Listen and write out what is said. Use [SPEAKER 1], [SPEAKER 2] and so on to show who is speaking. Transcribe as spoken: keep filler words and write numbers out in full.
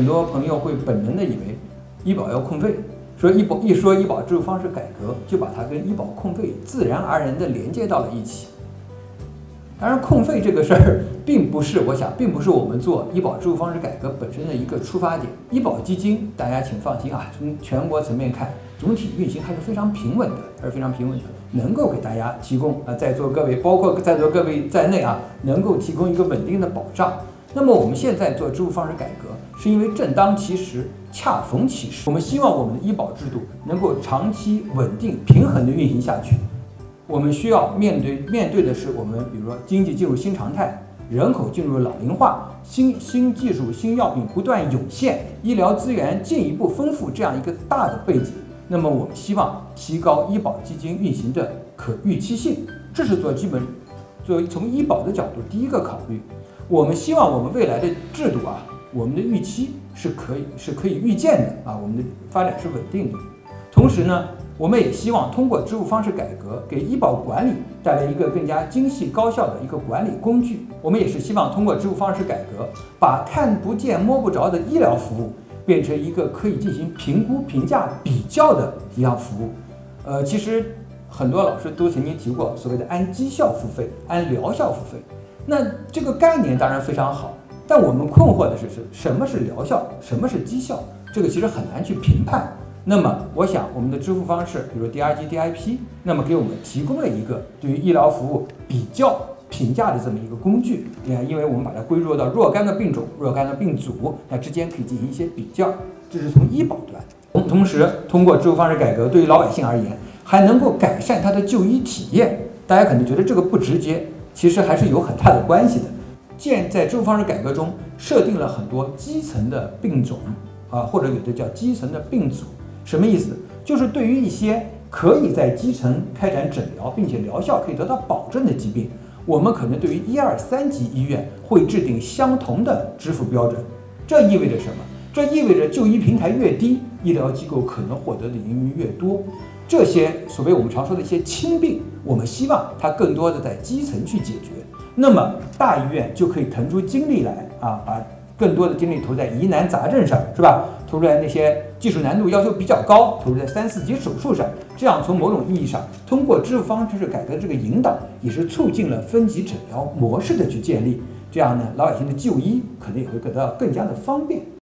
[SPEAKER 1] 很多朋友会本能的以为医保要控费，说医保一说医保支付方式改革，就把它跟医保控费自然而然的连接到了一起。当然，控费这个事儿并不是，我想并不是我们做医保支付方式改革本身的一个出发点。医保基金，大家请放心啊，从全国层面看，总体运行还是非常平稳的，还是非常平稳的，能够给大家提供啊，在座各位，包括在座各位在内啊，能够提供一个稳定的保障。那么我们现在做支付方式改革，是因为正当其时，恰逢其时，我们希望我们的医保制度能够长期稳定、平衡的运行下去。我们需要面对面对的是我们比如说经济进入新常态，人口进入老龄化，新新技术、新药品不断涌现，医疗资源进一步丰富这样一个大的背景。那么我们希望提高医保基金运行的可预期性，这是做基本作为从医保的角度第一个考虑。我们希望我们未来的制度啊，我们的预期是可以是可以预见的啊，我们的发展是稳定的。同时呢，我们也希望通过支付方式改革，给医保管理带来一个更加精细高效的一个管理工具。我们也是希望通过支付方式改革，把看不见摸不着的医疗服务变成一个可以进行评估、评价、比较的一项服务。呃，其实很多老师都曾经提过所谓的按绩效付费、按疗效付费。那这个概念当然非常好，但我们困惑的是是什么是疗效，什么是绩效？这个其实很难去评判。那么，我想我们的支付方式，比如 D R G D I P， 那么给我们提供了一个对于医疗服务比较评价的这么一个工具。你看，因为我们把它归入到若干个病种、若干个病组，那之间可以进行一些比较，这是从医保端。同时，通过支付方式改革，对于老百姓而言，还能够改善他的就医体验。大家可能觉得这个不直接，其实还是有很大的关系的。现在支付方式改革中设定了很多基层的病种啊，或者有的叫基层的病组。什么意思？就是对于一些可以在基层开展诊疗，并且疗效可以得到保证的疾病，我们可能对于一二三级医院会制定相同的支付标准。这意味着什么？这意味着就医平台越低，医疗机构可能获得的盈余越多。这些所谓我们常说的一些轻病，我们希望它更多的在基层去解决。那么大医院就可以腾出精力来啊，把更多的精力投在疑难杂症上，是吧？投入在那些技术难度要求比较高，投入在三四级手术上。这样从某种意义上，通过支付方式改革这个引导，也是促进了分级诊疗模式的去建立。这样呢，老百姓的就医可能也会得到更加的方便。